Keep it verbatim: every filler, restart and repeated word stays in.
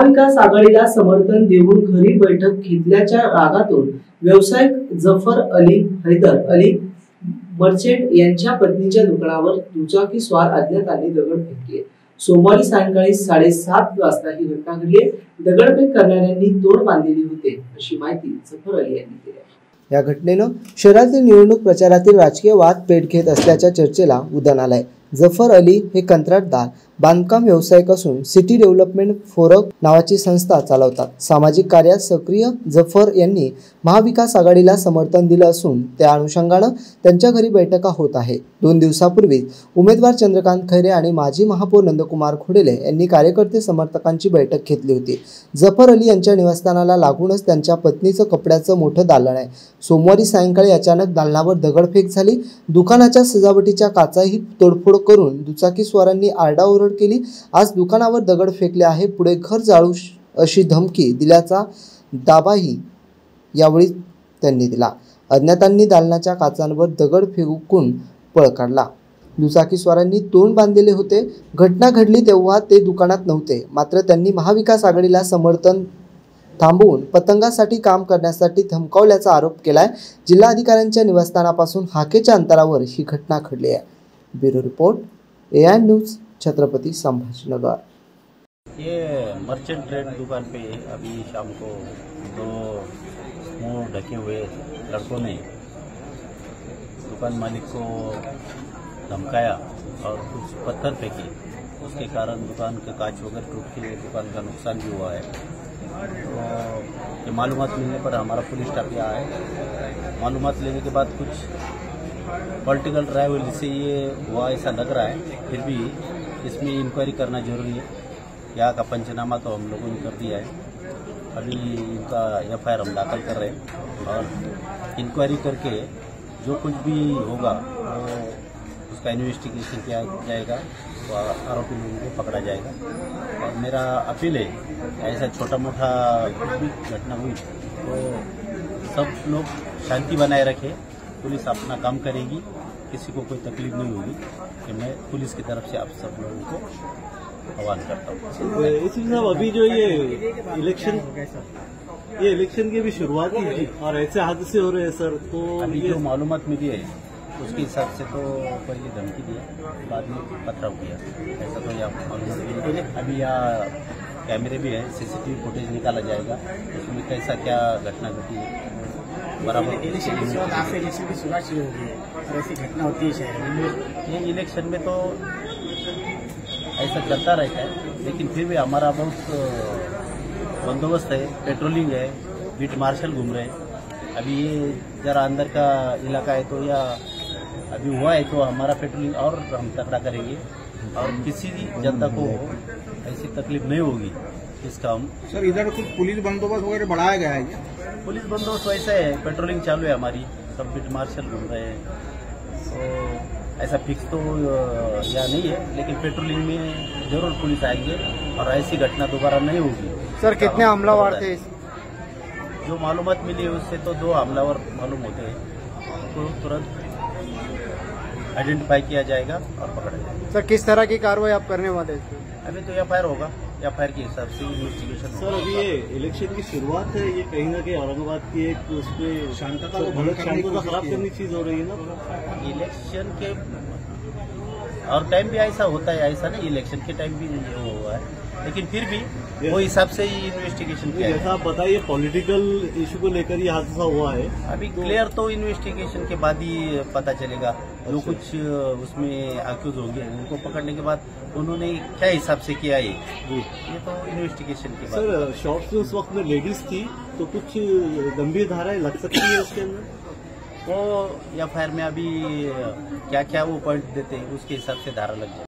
महाविकास आघाडीला समर्थन देऊन घरी बैठक घेतल्याच्या रागातून व्यावसायिक जफर अली हैदर अली मर्चेंट यांच्या पत्नीच्या दुकानावर दुचाकी स्वार अज्ञातांनी दगडफेक केली। सोमवारी सायंकाळी साडेसात वाजता ही घटना घडली। दगडफेक करणाऱ्यांनी तोड बांधलेली होते अशी माहिती जफर अली यांनी दिली। या घटनेनं शहरातील निवडणूक प्रचारातील राजकीय वाद पेट घेत असल्याच्या चर्चेला उधाण आलंय। जफर अली हे कंत्राटदार बांधकाम व्यावसायिक असून सिटी डेव्हलपमेंट फोरम नावाची संस्था चालवतात। सामाजिक कार्यात सक्रिय जफर यांनी महाविकास आघाडीला समर्थन दिलं असून त्या अनुषंगानं त्यांच्या घरी बैठका होत आहे। दोन दिवसापूर्वी उमेदवार चंद्रकांत खैरे आणि माजी महापौर नंदकुमार खोडेले यांनी कार्यकर्ते समर्थकांची बैठक घेतली होती। जफर अली यांच्या निवासस्थानाला लागूनच त्यांच्या पत्नीचं कपड्याचं मोठं दालन आहे। सोमवारी सायंकाळी अचानक दालनावर दगडफेक झाली। दुकानाच्या सजावटीच्या काचाही तोडफोड करून दुचाकी स्वारांनी आरडाओरड केली। आज दुकानावर दगड फेकले आहे, पुढे घर जाळू अशी धमकी दिल्याचा दावाही यावेळी त्यांनी दिला। अज्ञातांनी दालनाच्या काचांवर दगड फेकून पळ काढला। दुचाकी स्वारांनी तोंड बांधलेले होते। घटना घडली तेव्हा ते दुकानात नव्हते, मात्र त्यांनी महाविकास आघाडीला समर्थन थांबवून पतंगासाठी काम करण्यासाठी धमकावल्याचा आरोप केलाय। जिल्हाधिकाऱ्यांच्या निवासस्थानापासून हाकेच्या अंतरावर ही घटना घडली आहे। Bureau report, A N news, Chhatrapati Sambhajinagar. ये मर्चेंट ट्रेड दुकान पे अभी शाम को दो मुंह ढके हुए लड़कों ने दुकान मालिक को धमकाया और कुछ पत्थर फेंके। उसके कारण दुकान का कांच वगैरह टूट के दुकान का नुकसान भी हुआ है। तो ये मालूमात मिलने पर हमारा पुलिस स्टाफ यहाँ आए। मालूमात लेने के बाद कुछ पॉलिटिकल ट्राइवल से ये हुआ ऐसा लग रहा है, फिर भी इसमें इंक्वायरी करना जरूरी है। यहाँ का पंचनामा तो हम लोगों ने कर दिया है। अभी इनका एफ आई आर हम दाखिल कर रहे हैं और इंक्वायरी करके जो कुछ भी होगा वो उसका इन्वेस्टिगेशन किया जाएगा, तो आरोपी लोगों को पकड़ा जाएगा। और मेरा अपील है, ऐसा छोटा मोटा कुछ भी घटना हुई तो सब लोग शांति बनाए रखें। पुलिस अपना काम करेगी, किसी को कोई तकलीफ नहीं होगी। कि मैं पुलिस की तरफ से आप सब लोगों को आह्वान करता हूँ। इसी साहब अभी जो ये इलेक्शन ये इलेक्शन की भी शुरुआत ही थी और ऐसे हादसे हो रहे हैं सर, तो अभी जो मालूमात मिली है उसके हिसाब से तो पहले धमकी दिया, बाद में पथराव किया, ऐसा तो यहाँ मालूमात मिली। अभी यहाँ कैमरे भी है, सीसीटीवी फुटेज निकाला जाएगा, उसमें कैसा क्या घटना घटी है बराबर। इलेक्शन के बाद आपसे इलेक्शन की शुरुआत शुरू हो गई है और ऐसी घटना होती है शहर में। ये इलेक्शन में तो ऐसा चलता रहता है, लेकिन फिर भी हमारा बहुत बंदोबस्त है, पेट्रोलिंग है, बीट मार्शल घूम रहे हैं। अभी ये जरा अंदर का इलाका है तो या अभी हुआ है तो हमारा पेट्रोलिंग और हम तकड़ा करेंगे और किसी भी जनता को ऐसी तकलीफ नहीं होगी, इसका हम। सर इधर कुछ पुलिस बंदोबस्त वगैरह बढ़ाया गया है क्या? पुलिस बंदोबस्त वैसे है, पेट्रोलिंग चालू है हमारी, सब बीट मार्शल घूम रहे हैं। तो ऐसा फिक्स तो यहाँ नहीं है, लेकिन पेट्रोलिंग में जरूर पुलिस आएंगे और ऐसी घटना दोबारा नहीं होगी। सर कितने हमलावर थे? जो मालूमात मिली है उससे तो दो हमलावर मालूम होते हैं, तो तुरंत आइडेंटिफाई किया जाएगा और पकड़ा जाएगा। सर किस तरह की कार्रवाई आप करने वाले हैं? अभी तो एफ आई आर होगा, एफ आई आर के हिसाब से इन्वेस्टिगेशन। सर अभी ये इलेक्शन की शुरुआत है, ये कहीं ना कहीं औरंगाबाद की एक उसमें शांतता शांतता खराब करने की चीज हो रही है ना। इलेक्शन के और टाइम भी ऐसा होता है, ऐसा नहीं इलेक्शन के टाइम भी ये हुआ है, लेकिन फिर भी वो हिसाब से ही इन्वेस्टिगेशन किया है। जैसा आप बताइए पॉलिटिकल इशू को लेकर ये हादसा हुआ है, अभी क्लियर तो इन्वेस्टिगेशन के बाद ही पता चलेगा। जो कुछ उसमें अक्यूज होंगे उनको पकड़ने के बाद उन्होंने क्या हिसाब से किया है ये तो इन्वेस्टिगेशन के बाद। सर शॉप्स में उस वक्त में लेडीज थी तो कुछ गंभीर धाराएं लग सकती है उसके अंदर, वो एफ आई आर में अभी क्या क्या वो पॉइंट देते हैं उसके हिसाब से धारा लग जाए।